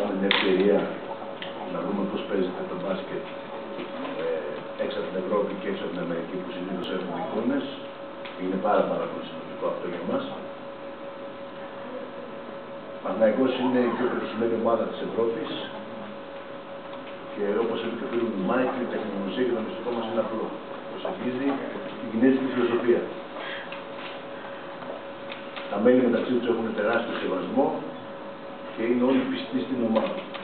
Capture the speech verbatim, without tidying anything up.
έχουμε μια ευκαιρία να δούμε πώς παίζεται το μπάσκετ ε, έξω από την Ευρώπη και έξω από την Αμερική, που συνήθως έχουμε εικόνες. Είναι πάρα, πάρα πολύ σημαντικό αυτό για μας. Ο Παναθηναϊκός είναι η πιο πετυχημένη ομάδα της Ευρώπης και όπως είπε και ο φίλος μου Μάικ, η τεχνογνωσία και το μυστικό μας είναι απλό. Προσεγγίζει την κινέζικη φιλοσοφία. Τα μέλη μεταξύ τους έχουν τεράστιο σεβασμό και είναι όλοι πιστοί στην ομάδα.